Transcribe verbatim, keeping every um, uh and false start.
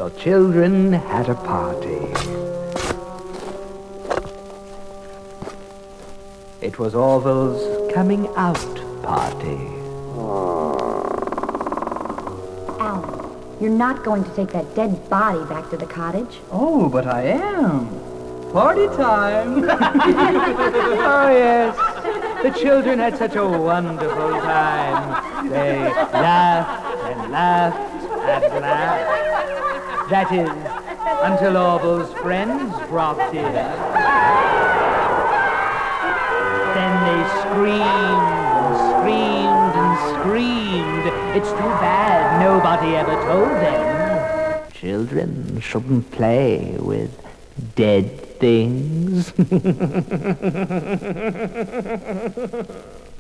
The children had a party. It was Orville's coming out party. Alan, you're not going to take that dead body back to the cottage. Oh, but I am. Party time. Oh, yes. The children had such a wonderful time. They laughed and laughed and laughed. That is, until Orville's friends dropped in. Then they screamed and screamed and screamed. It's too bad nobody ever told them. Children shouldn't play with dead things.